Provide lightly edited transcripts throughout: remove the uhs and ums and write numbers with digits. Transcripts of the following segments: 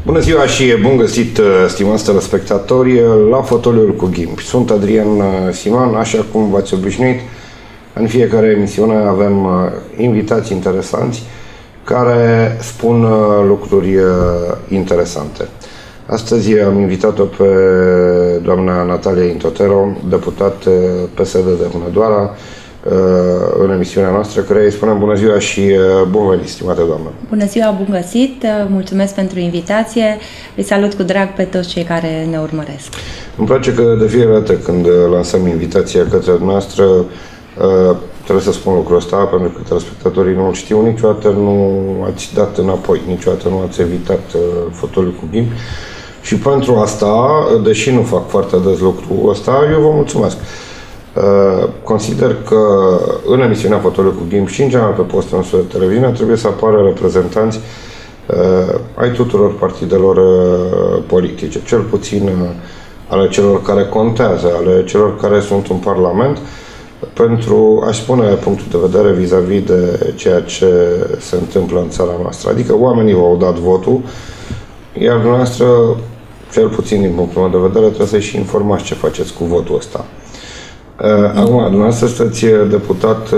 Bună ziua și bun găsit, stimați telespectatori, la Fotoliul cu Ghimbi. Sunt Adrian Siman, așa cum v-ați obișnuit. În fiecare emisiune avem invitați interesanți care spun lucruri interesante. Astăzi am invitat-o pe doamna Natalia Intotero, deputat PSD de Hunedoara, în emisiunea noastră, care îi spunem bună ziua și bun venit, stimată doamnă. Bună ziua, bun găsit, mulțumesc pentru invitație, îi salut cu drag pe toți cei care ne urmăresc. Îmi place că de fiecare dată când lansăm invitația către noastră, trebuie să spun lucrul ăsta, pentru că telespectatorii nu știu, niciodată nu ați dat înapoi, niciodată nu ați evitat Fotoliul cu Ghimbi. Și pentru asta, deși nu fac foarte des lucrul ăsta, eu vă mulțumesc. Consider că în emisiunea Fotoliul cu Ghimbi și în general pe postul nostru de televiziune trebuie să apară reprezentanți ai tuturor partidelor politice, cel puțin ale celor care contează, ale celor care sunt în Parlament, pentru a-și spune punctul de vedere vis-a-vis de ceea ce se întâmplă în țara noastră. Adică oamenii v-au dat votul, iar dumneavoastră, cel puțin din punctul meu de vedere, trebuie să-i și informați ce faceți cu votul ăsta. Acum, dumneavoastră sunteți deputat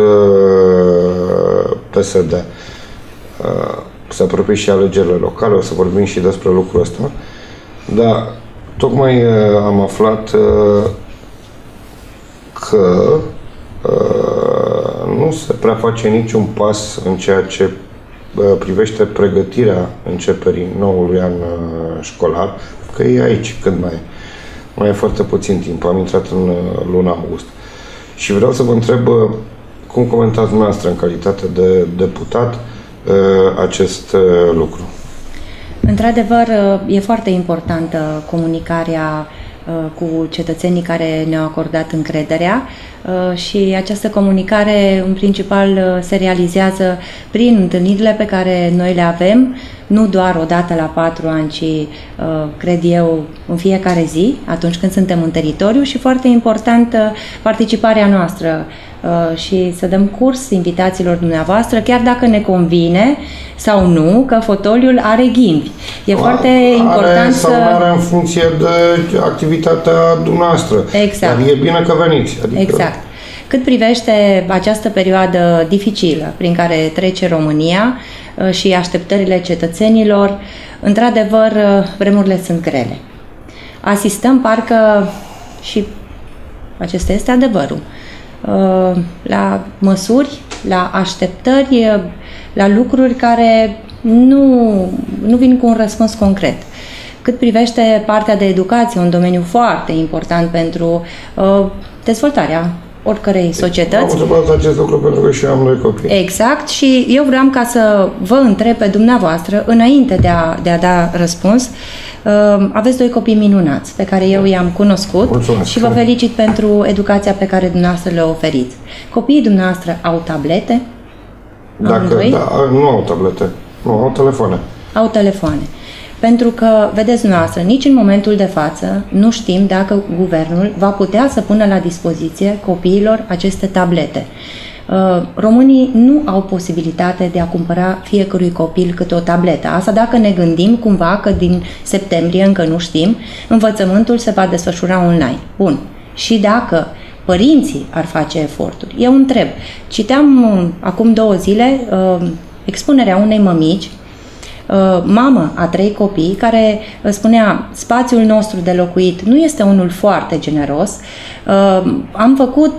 PSD. Se apropie și alegerile locale, o să vorbim și despre lucrul ăsta. Dar tocmai am aflat că nu se prea face niciun pas în ceea ce privește pregătirea începerii noului an școlar, că e aici, când mai e foarte puțin timp, am intrat în luna august. Și vreau să vă întreb cum comentați dumneavoastră în calitate de deputat acest lucru. Într-adevăr, e foarte importantă comunicarea cu cetățenii care ne-au acordat încrederea și această comunicare în principal se realizează prin întâlnirile pe care noi le avem, nu doar o dată la 4 ani, ci cred eu în fiecare zi, atunci când suntem în teritoriu, și foarte importantă participarea noastră și să dăm curs invitațiilor dumneavoastră, chiar dacă ne convine sau nu, că fotoliul are ghimbi. E foarte important sau nu are în funcție de activitatea dumneavoastră. Exact. Dar e bine că veniți. Adică... Exact. Cât privește această perioadă dificilă prin care trece România și așteptările cetățenilor, într-adevăr, vremurile sunt grele. Asistăm parcă, și acesta este adevărul, la măsuri, la așteptări, la lucruri care nu vin cu un răspuns concret. Cât privește partea de educație, un domeniu foarte important pentru dezvoltarea oricărei societăți. Am întrebat acest lucru pentru că și eu am 2 copii. Exact, și eu vreau ca să vă întreb pe dumneavoastră, înainte de a da răspuns, aveți 2 copii minunați pe care eu i-am cunoscut. Mulțumesc. Și vă felicit pentru educația pe care dumneavoastră le oferiți. Copiii dumneavoastră au tablete? Nu au tablete, nu, au telefoane. Au telefoane. Pentru că, vedeți dumneavoastră, nici în momentul de față nu știm dacă guvernul va putea să pună la dispoziție copiilor aceste tablete. Românii nu au posibilitate de a cumpăra fiecărui copil câte o tabletă. Asta dacă ne gândim cumva că din septembrie, încă nu știm, învățământul se va desfășura online. Bun. Și dacă părinții ar face eforturi. Eu întreb, citeam acum 2 zile expunerea unei mămici, mamă a 3 copii, care spunea: spațiul nostru de locuit nu este unul foarte generos, am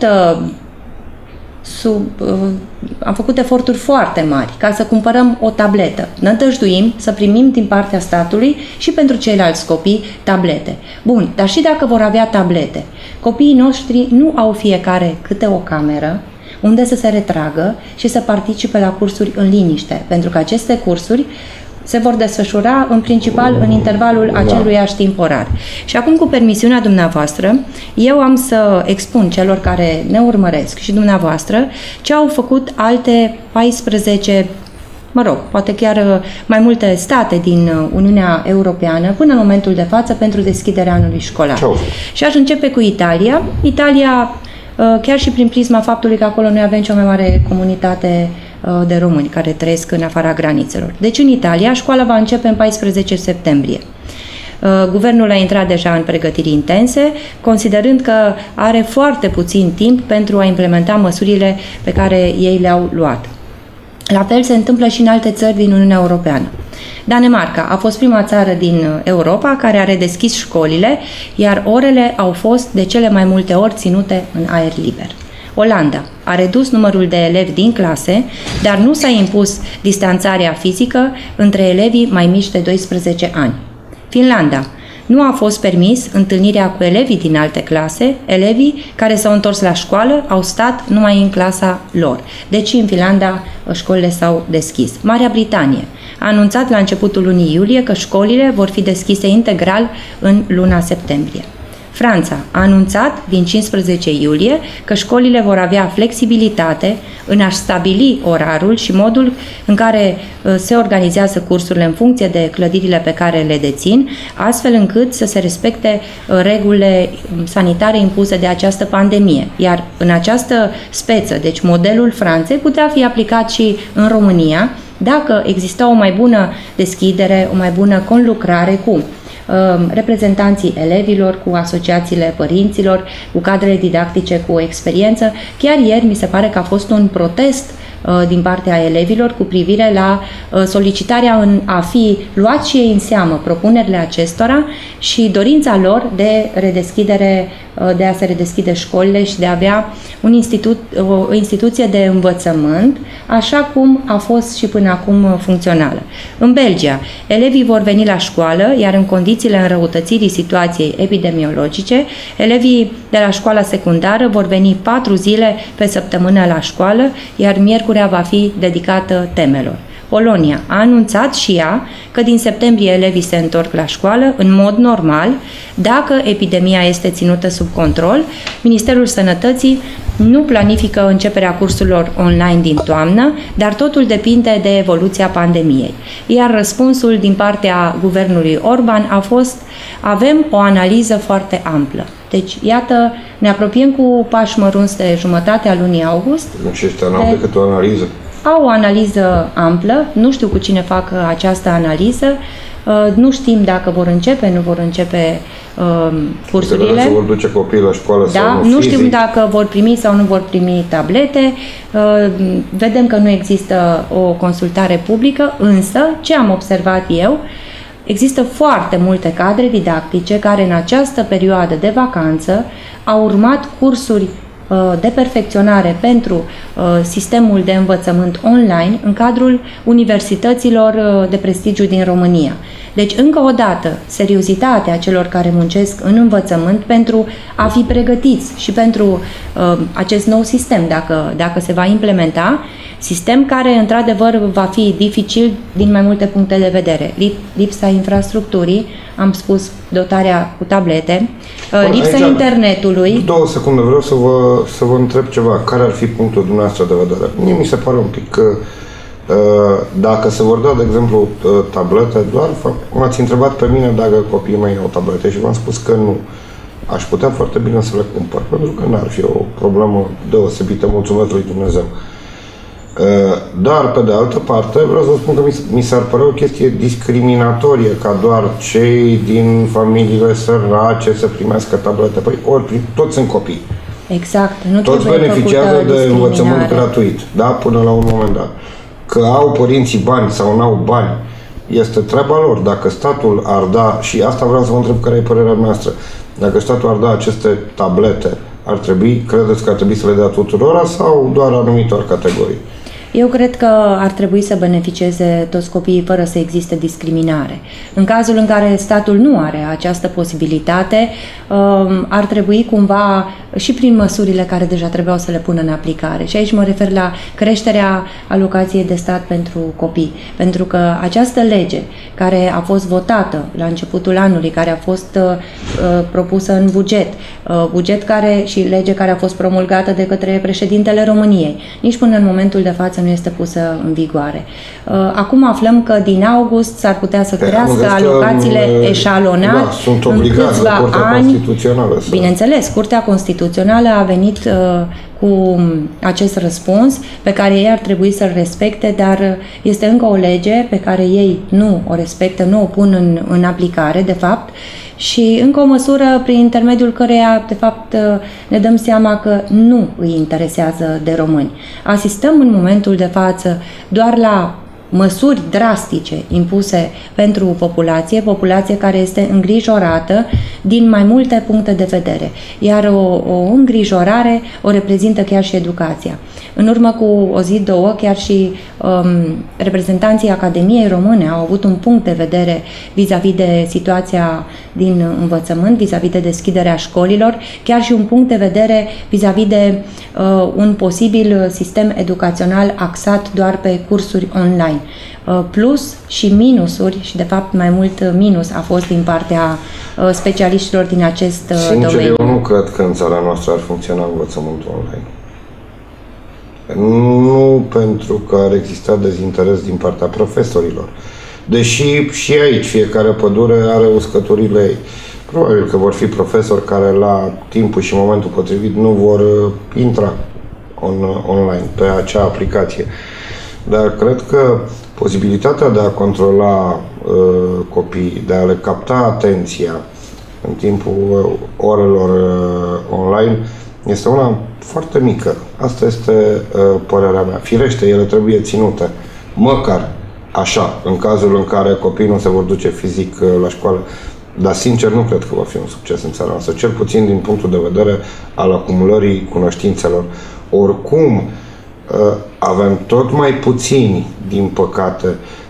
făcut eforturi foarte mari ca să cumpărăm o tabletă. Nădăjduim să primim din partea statului și pentru ceilalți copii tablete. Bun, dar și dacă vor avea tablete, copiii noștri nu au fiecare câte o cameră unde să se retragă și să participe la cursuri în liniște, pentru că aceste cursuri se vor desfășura în principal în intervalul aceluiași timp orar. Și acum, cu permisiunea dumneavoastră, eu am să expun celor care ne urmăresc și dumneavoastră ce au făcut alte 14, poate chiar mai multe state din Uniunea Europeană până în momentul de față pentru deschiderea anului școlar. Și aș începe cu Italia. Italia, chiar și prin prisma faptului că acolo noi avem cea mai mare comunitate de români care trăiesc în afara granițelor. Deci în Italia școala va începe în 14 septembrie. Guvernul a intrat deja în pregătiri intense, considerând că are foarte puțin timp pentru a implementa măsurile pe care ei le-au luat. La fel se întâmplă și în alte țări din Uniunea Europeană. Danemarca a fost prima țară din Europa care a redeschis școlile, iar orele au fost de cele mai multe ori ținute în aer liber. Olanda a redus numărul de elevi din clase, dar nu s-a impus distanțarea fizică între elevii mai mici de 12 ani. Finlanda. Nu a fost permis întâlnirea cu elevii din alte clase, elevii care s-au întors la școală au stat numai în clasa lor. Deci în Finlanda școlile s-au deschis. Marea Britanie a anunțat la începutul lunii iulie că școlile vor fi deschise integral în luna septembrie. Franța a anunțat din 15 iulie că școlile vor avea flexibilitate în a stabili orarul și modul în care se organizează cursurile în funcție de clădirile pe care le dețin, astfel încât să se respecte regulile sanitare impuse de această pandemie. Iar în această speță, deci modelul Franței, putea fi aplicat și în România, dacă exista o mai bună deschidere, o mai bună conlucrare cu reprezentanții elevilor, cu asociațiile părinților, cu cadrele didactice cu experiență. Chiar ieri mi se pare că a fost un protest din partea elevilor cu privire la solicitarea în a fi luați și ei în seamă propunerile acestora și dorința lor de redeschidere, de a se redeschide școlile și de a avea o instituție de învățământ, așa cum a fost și până acum funcțională. În Belgia, elevii vor veni la școală, iar în condițiile înrăutățirii situației epidemiologice, elevii de la școala secundară vor veni 4 zile pe săptămână la școală, iar miercurea va fi dedicată temelor. Polonia a anunțat și ea că din septembrie elevii se întorc la școală în mod normal, dacă epidemia este ținută sub control. Ministerul Sănătății nu planifică începerea cursurilor online din toamnă, dar totul depinde de evoluția pandemiei. Iar răspunsul din partea guvernului Orban a fost: avem o analiză foarte amplă. Deci, iată, ne apropiem cu pași mărunți de jumătatea lunii august. Și ăștia n-au decât o analiză. Au o analiză amplă, nu știu cu cine fac această analiză, nu știm dacă vor începe, nu vor începe cursurile. Se vor duce copiii la școală sau nu știm dacă vor primi sau nu vor primi tablete, vedem că nu există o consultare publică, însă, ce am observat eu, există foarte multe cadre didactice care în această perioadă de vacanță au urmat cursuri de perfecționare pentru sistemul de învățământ online în cadrul universităților de prestigiu din România. Deci, încă o dată, seriozitatea celor care muncesc în învățământ pentru a fi pregătiți și pentru acest nou sistem, dacă se va implementa, sistem care, într-adevăr, va fi dificil din mai multe puncte de vedere. Lipsa infrastructurii, am spus, dotarea cu tablete, lipsa internetului. 2 secunde, vreau să vă întreb ceva. Care ar fi punctul dumneavoastră de vedere? Mie mi se pare un pic că dacă se vor da, de exemplu, tablete, doar m-ați întrebat pe mine dacă copiii mei au tablete și v-am spus că nu. Aș putea foarte bine să le cumpăr, pentru că n-ar fi o problemă deosebită, mulțumesc lui Dumnezeu. Dar, pe de altă parte, vreau să spun că mi s-ar părea o chestie discriminatorie ca doar cei din familiile sărace să primească tablete. Păi, toți sunt copii. Exact. Nu toți beneficiază de învățământ gratuit, da? Până la un moment dat. Că au părinții bani sau n-au bani, este treaba lor. Dacă statul ar da, și asta vreau să vă întreb care e părerea noastră, dacă statul ar da aceste tablete, credeți că ar trebui să le dea tuturora sau doar anumitor categorii? Eu cred că ar trebui să beneficieze toți copiii fără să existe discriminare. În cazul în care statul nu are această posibilitate, ar trebui cumva și prin măsurile care deja trebuiau să le pună în aplicare. Și aici mă refer la creșterea alocației de stat pentru copii. Pentru că această lege care a fost votată la începutul anului, care a fost propusă în buget și lege care a fost promulgată de către președintele României, nici până în momentul de față nu este pusă în vigoare. Acum aflăm că din august s-ar putea să crească alocațiile eșalonat în câțiva ani. Bineînțeles, Curtea Constituțională a venit cu acest răspuns pe care ei ar trebui să-l respecte, dar este încă o lege pe care ei nu o respectă, nu o pun în aplicare, de fapt, și încă o măsură prin intermediul căreia, de fapt, ne dăm seama că nu îi interesează de români. Asistăm în momentul de față doar la măsuri drastice impuse pentru populație care este îngrijorată din mai multe puncte de vedere. Iar o îngrijorare o reprezintă chiar și educația. În urmă cu o zi, două, chiar și reprezentanții Academiei Române au avut un punct de vedere vis-a-vis de situația din învățământ, vis-a-vis de deschiderea școlilor, chiar și un punct de vedere vis-a-vis de un posibil sistem educațional axat doar pe cursuri online. Plus și minusuri, și de fapt mai mult minus a fost din partea specialiștilor din acest domeniu. Sincer, eu nu cred că în țara noastră ar funcționa învățământul online. Nu pentru că ar exista dezinteres din partea profesorilor. Deși și aici fiecare pădure are uscăturile ei. Probabil că vor fi profesori care la timpul și momentul potrivit nu vor intra online pe acea aplicație. Dar cred că posibilitatea de a controla copiii, de a le capta atenția în timpul orelor online este una foarte mică. Asta este părerea mea. Firește, ele trebuie ținute. Măcar așa, în cazul în care copiii nu se vor duce fizic la școală. Dar, sincer, nu cred că va fi un succes în țara noastră, cel puțin din punctul de vedere al acumulării cunoștințelor. Oricum, avem tot mai puțini, din păcate.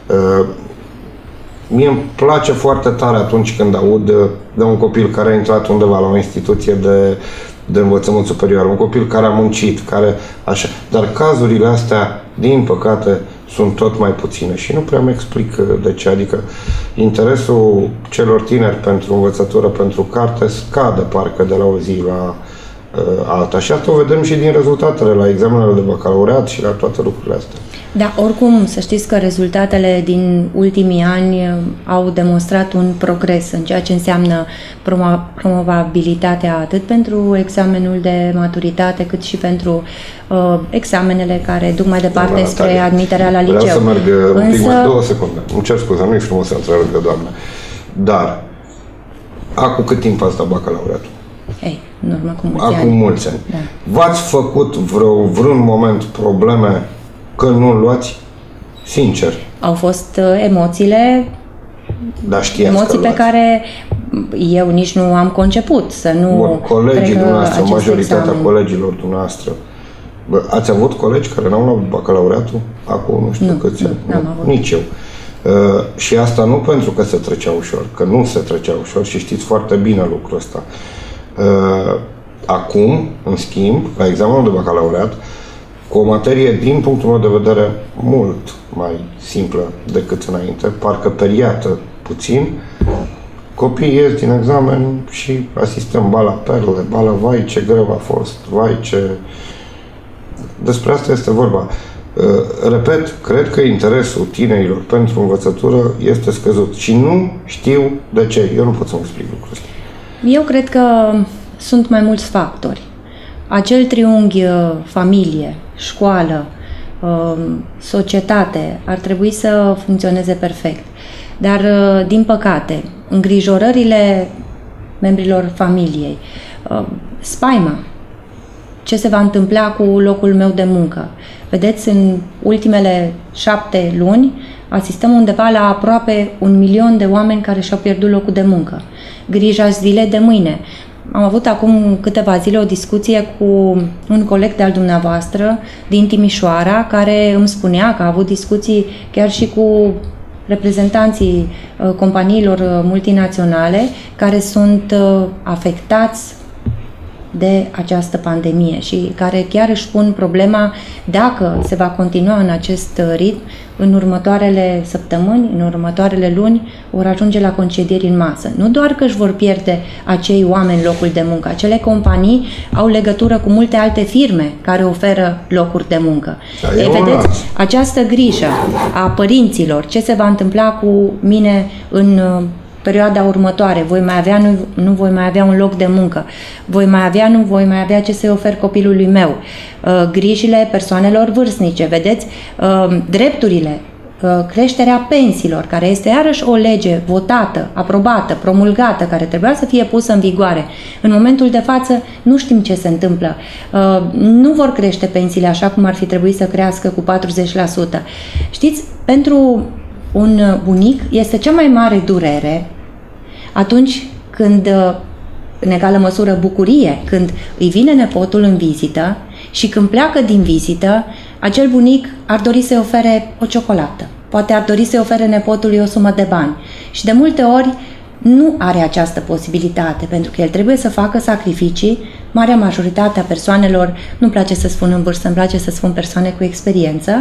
Mie îmi place foarte tare atunci când aud de un copil care a intrat undeva la o instituție de învățământ superior, un copil care a muncit, care așa. Dar cazurile astea, din păcate, sunt tot mai puține și nu prea îmi explic de ce. Adică interesul celor tineri pentru învățătură, pentru carte, scade parcă de la o zi la alta. Și asta o vedem și din rezultatele la examenele de bacalaureat și la toate lucrurile astea. Da, oricum, să știți că rezultatele din ultimii ani au demonstrat un progres în ceea ce înseamnă promovabilitatea atât pentru examenul de maturitate, cât și pentru examenele care duc mai departe spre admiterea la liceu. Vreau să merg un pic mai 2 secunde. Îmi cer scuze, nu e frumos să înțeleg, doamne. Dar, acum cât timp ați dat bacalaureatul? Ei, în urmă cu mulți ani. Acum mulți ani. Da. V-ați făcut vreun moment probleme că nu luați? Sincer. Au fost emoțiile, emoții pe care eu nici nu am conceput să nu colegii dumneavoastră, majoritatea colegilor dumneavoastră. Ați avut colegi care n-au luat bacalaureatul? Acum nu știu câți ani. N-am avut. Nici eu. Și asta nu pentru că se trecea ușor, că nu se trecea ușor și știți foarte bine lucrul ăsta. Acum, în schimb, la examenul de bacalaureat, cu o materie, din punctul meu de vedere, mult mai simplă decât înainte, parcă periată puțin, copiii ies din examen și asistăm ba la perle, ba la vai ce greu a fost, vai ce... Despre asta este vorba. Repet, cred că interesul tinerilor pentru învățătură este scăzut și nu știu de ce. Eu nu pot să-mi explic lucrul ăsta. Eu cred că sunt mai mulți factori. Acel triunghi familie, școală, societate ar trebui să funcționeze perfect. Dar, din păcate, îngrijorările membrilor familiei, spaima, ce se va întâmpla cu locul meu de muncă. Vedeți, în ultimele 7 luni asistăm undeva la aproape 1 milion de oameni care și-au pierdut locul de muncă. Grija zilei de mâine. Am avut acum câteva zile o discuție cu un coleg de-al dumneavoastră din Timișoara, care îmi spunea că a avut discuții chiar și cu reprezentanții companiilor multinaționale care sunt afectați de această pandemie și care chiar își pun problema dacă se va continua în acest ritm, în următoarele săptămâni, în următoarele luni, vor ajunge la concedieri în masă. Nu doar că își vor pierde acei oameni locul de muncă, acele companii au legătură cu multe alte firme care oferă locuri de muncă. Vedeți, această grijă a părinților, ce se va întâmpla cu mine în perioada următoare, voi mai avea, nu voi mai avea un loc de muncă, nu voi mai avea ce să-i ofer copilului meu, grijile persoanelor vârstnice, vedeți, drepturile, creșterea pensiilor, care este iarăși o lege votată, aprobată, promulgată, care trebuia să fie pusă în vigoare. În momentul de față nu știm ce se întâmplă. Nu vor crește pensiile așa cum ar fi trebuit să crească cu 40%. Știți, pentru un bunic este cea mai mare durere atunci când, în egală măsură bucurie, când îi vine nepotul în vizită și când pleacă din vizită, acel bunic ar dori să-i ofere o ciocolată. Poate ar dori să-i ofere nepotului o sumă de bani. Și de multe ori nu are această posibilitate, pentru că el trebuie să facă sacrificii. Marea majoritate a persoanelor, nu-mi place să spun în vârstă, îmi place să spun persoane cu experiență,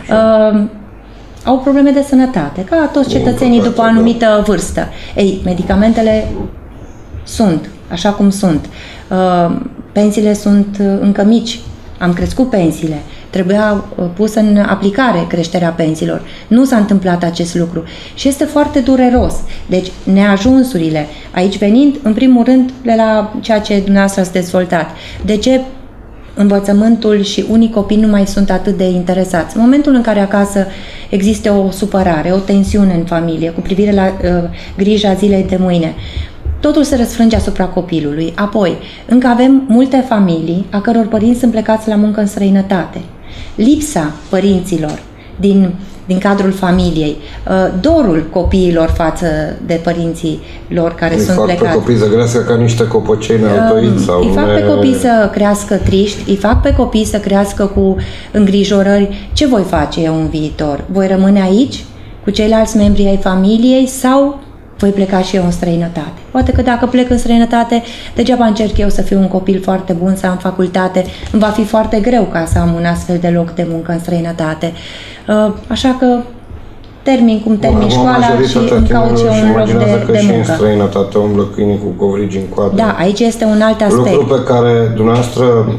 au probleme de sănătate, ca toți cetățenii după o anumită vârstă. Ei, medicamentele sunt așa cum sunt. Pensiile sunt încă mici. Am crescut pensiile. Trebuia pusă în aplicare creșterea pensiilor. Nu s-a întâmplat acest lucru și este foarte dureros. Deci, neajunsurile, aici venind, în primul rând, de la ceea ce dumneavoastră ați dezvoltat. De ce învățământul și unii copii nu mai sunt atât de interesați? În momentul în care acasă există o supărare, o tensiune în familie cu privire la grija zilei de mâine, totul se răsfrânge asupra copilului. Apoi, încă avem multe familii a căror părinți sunt plecați la muncă în străinătate. Lipsa părinților din cadrul familiei, dorul copiilor față de părinții lor care sunt plecați. Îi fac pe copii să crească ca niște copăcei nealtoiți. Îi fac pe copii să crească triști, îi fac pe copii să crească cu îngrijorări. Ce voi face eu în viitor? Voi rămâne aici cu ceilalți membri ai familiei sau voi pleca și eu în străinătate? Poate că dacă plec în străinătate, degeaba încerc eu să fiu un copil foarte bun, să am facultate, îmi va fi foarte greu ca să am un astfel de loc de muncă în străinătate. Așa că termin cum termin școala și îmi caut eu un loc de muncă. Și în străinătate umblă câinii cu covrigi în coadă. Da, aici este un alt aspect. Lucru pe care dumneavoastră,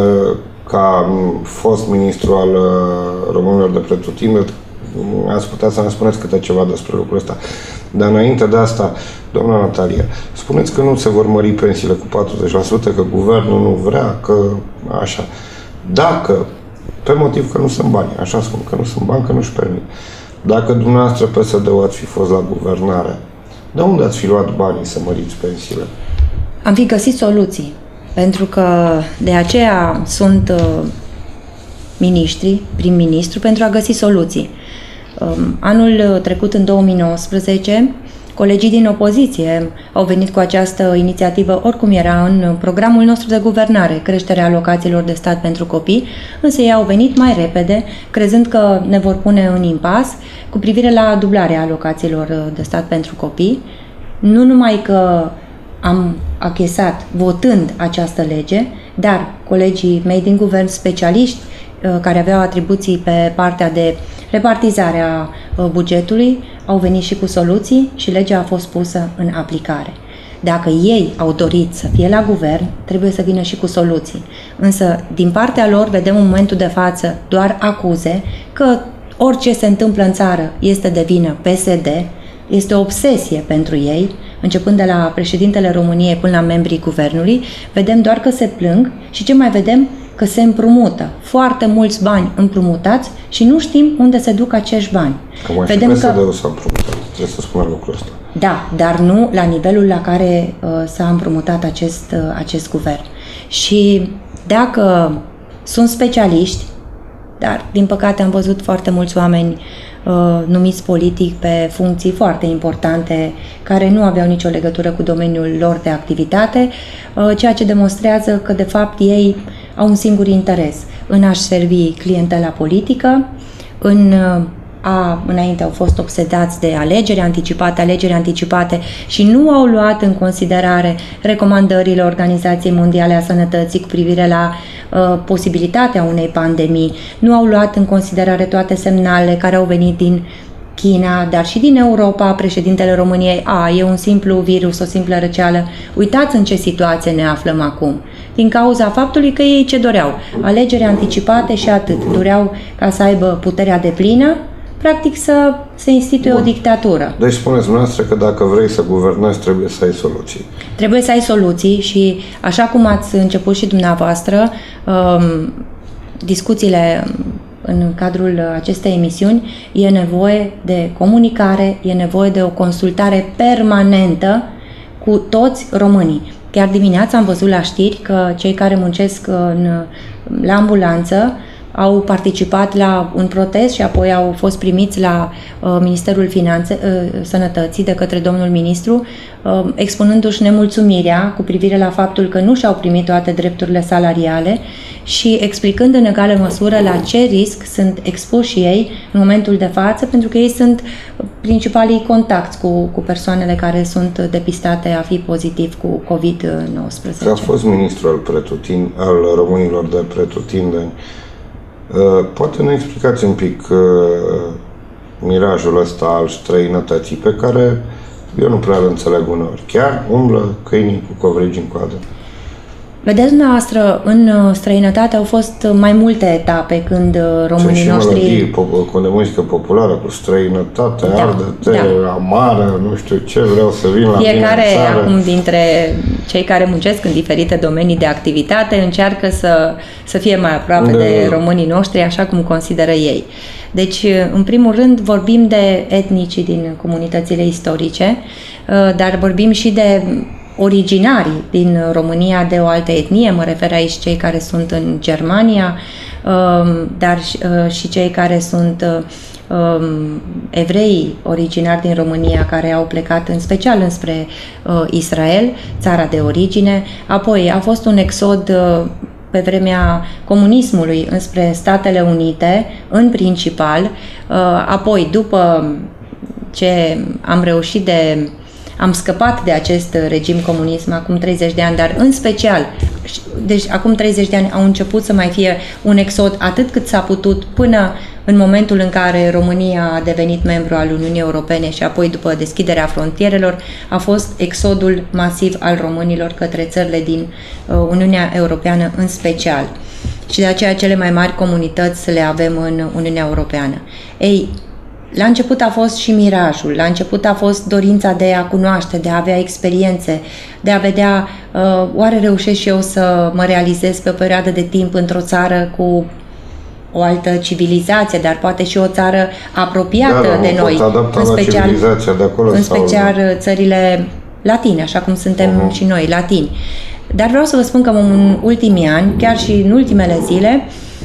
ca fost ministru al românilor de pretutindeni, ați putea să ne spuneți câte ceva despre lucrul ăsta. Dar înainte de asta, doamna Natalia, spuneți că nu se vor mări pensiile cu 40%, că guvernul nu vrea, că așa. Dacă, pe motiv că nu sunt bani, așa spun, că nu sunt bani, că nu-și permit. Dacă dumneavoastră PSD-ul ați fi fost la guvernare, de unde ați fi luat banii să măriți pensiile? Am fi găsit soluții, pentru că de aceea sunt miniștri, prim-ministru, pentru a găsi soluții. Anul trecut, în 2019, colegii din opoziție au venit cu această inițiativă, oricum era în programul nostru de guvernare, creșterea alocațiilor de stat pentru copii, însă ei au venit mai repede, crezând că ne vor pune în impas cu privire la dublarea alocațiilor de stat pentru copii. Nu numai că am achesat votând această lege, dar colegii mei din guvern, specialiști, care aveau atribuții pe partea de repartizare a bugetului, au venit și cu soluții și legea a fost pusă în aplicare. Dacă ei au dorit să fie la guvern, trebuie să vină și cu soluții. Însă, din partea lor, vedem în momentul de față doar acuze că orice se întâmplă în țară este de vină PSD, este o obsesie pentru ei, începând de la președintele României până la membrii guvernului, vedem doar că se plâng și ce mai vedem? Că se împrumută foarte mulți bani împrumutați și nu știm unde se duc acești bani. Vedem că PSD-ul s-a împrumutat, trebuie să spunem lucrul ăsta. Da, dar nu la nivelul la care s-a împrumutat acest guvern. Și dacă sunt specialiști, dar din păcate am văzut foarte mulți oameni numiți politic pe funcții foarte importante care nu aveau nicio legătură cu domeniul lor de activitate, ceea ce demonstrează că de fapt ei au un singur interes, în a-și servi clientela politică, înainte au fost obsedați de alegeri anticipate și nu au luat în considerare recomandările Organizației Mondiale a Sănătății cu privire la posibilitatea unei pandemii, nu au luat în considerare toate semnalele care au venit din China, dar și din Europa. Președintele României, e un simplu virus, o simplă răceală. Uitați în ce situație ne aflăm acum. Din cauza faptului că ei ce doreau? Alegeri anticipate și atât. Doreau ca să aibă puterea deplină practic să se instituie o dictatură. Deci spuneți dumneavoastră că dacă vrei să guvernezi, trebuie să ai soluții. Trebuie să ai soluții și, așa cum ați început și dumneavoastră, discuțiile în cadrul acestei emisiuni, e nevoie de comunicare, e nevoie de o consultare permanentă cu toți românii. Chiar dimineața am văzut la știri că cei care muncesc la ambulanță au participat la un protest și apoi au fost primiți la Ministerul Sănătății de către domnul ministru, expunându-și nemulțumirea cu privire la faptul că nu și-au primit toate drepturile salariale și explicând în egală măsură la ce risc sunt expuși ei în momentul de față, pentru că ei sunt principalii contacti cu persoanele care sunt depistate a fi pozitiv cu COVID-19. A fost ministru al românilor de pretutindeni. Poate ne explicați un pic mirajul ăsta al străinătății, pe care eu nu prea îl înțeleg uneori. Chiar umblă câinii cu covrigi în coadă. Vedeți dumneavoastră, în străinătate au fost mai multe etape când românii noștri... Și melodii de muzică populară cu străinătate, arde-te, amară, nu știu ce, vreau să vin la fiecare mine în țară. Acum dintre cei care muncesc în diferite domenii de activitate încearcă să fie mai aproape de românii noștri, așa cum consideră ei. Deci, în primul rând, vorbim de etnicii din comunitățile istorice, dar vorbim și de originarii din România de o altă etnie, mă refer aici cei care sunt în Germania, dar și cei care sunt evrei originari din România care au plecat în special înspre Israel, țara de origine. Apoi a fost un exod pe vremea comunismului înspre Statele Unite, în principal. Apoi, după ce am scăpat de acest regim comunism acum 30 de ani, dar în special, deci acum 30 de ani au început să mai fie un exod atât cât s-a putut până în momentul în care România a devenit membru al Uniunii Europene și apoi după deschiderea frontierelor a fost exodul masiv al românilor către țările din Uniunea Europeană în special. Și de aceea cele mai mari comunități le avem în Uniunea Europeană. Ei, la început a fost și mirajul, la început a fost dorința de a cunoaște, de a avea experiențe, de a vedea oare reușesc și eu să mă realizez pe o perioadă de timp într-o țară cu o altă civilizație, dar poate și o țară apropiată de noi, în special țările latine, așa cum suntem și noi, latini. Dar vreau să vă spun că în ultimii ani, chiar și în ultimele zile,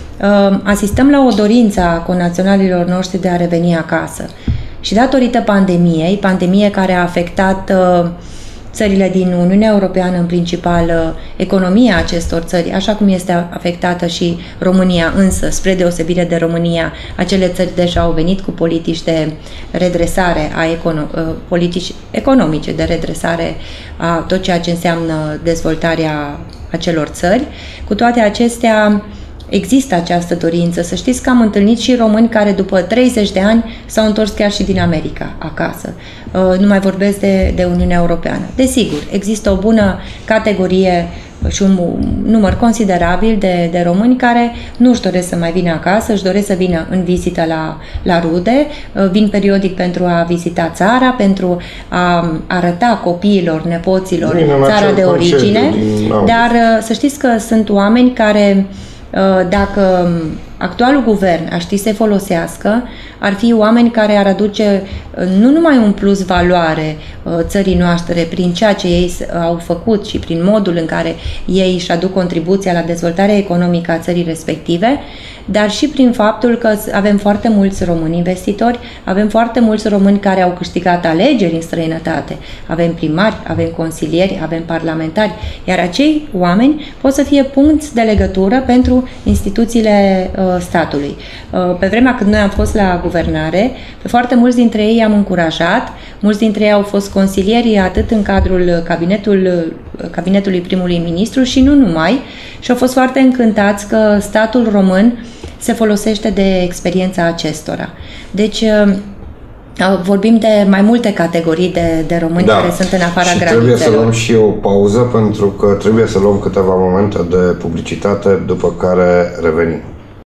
asistăm la o dorință a conaționalilor noștri de a reveni acasă. Și datorită pandemie care a afectat țările din Uniunea Europeană, în principal economia acestor țări, așa cum este afectată și România, însă, spre deosebire de România, acele țări deja au venit cu politici de redresare, politici economice de redresare a tot ceea ce înseamnă dezvoltarea acelor țări. Cu toate acestea, există această dorință. Să știți că am întâlnit și români care după 30 de ani s-au întors chiar și din America acasă. Nu mai vorbesc de Uniunea Europeană. Desigur, există o bună categorie și un număr considerabil de români care nu își doresc să mai vină acasă, își doresc să vină în vizită la rude, vin periodic pentru a vizita țara, pentru a arăta copiilor, nepoților țara de origine, dar să știți că sunt oameni care, dacă actualul guvern ar ști să folosească, ar fi oameni care ar aduce nu numai un plus valoare țării noastre prin ceea ce ei au făcut și prin modul în care ei își aduc contribuția la dezvoltarea economică a țării respective, dar și prin faptul că avem foarte mulți români investitori, avem foarte mulți români care au câștigat alegeri în străinătate, avem primari, avem consilieri, avem parlamentari, iar acei oameni pot să fie punți de legătură pentru instituțiile statului. Pe vremea când noi am fost la guvernare, pe foarte mulți dintre ei am încurajat, mulți dintre ei au fost consilieri atât în cadrul cabinetului primului ministru și nu numai, și au fost foarte încântați că statul român se folosește de experiența acestora. Deci, vorbim de mai multe categorii de români care sunt în afara granițelor. Trebuie să luăm și o pauză, pentru că trebuie să luăm câteva momente de publicitate, după care revenim.